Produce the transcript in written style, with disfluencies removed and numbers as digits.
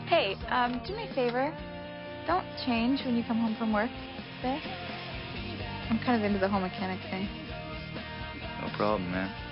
Hey, do me a favor. Don't change when you come home from work today. I'm kind of into the whole mechanic thing. No problem, man.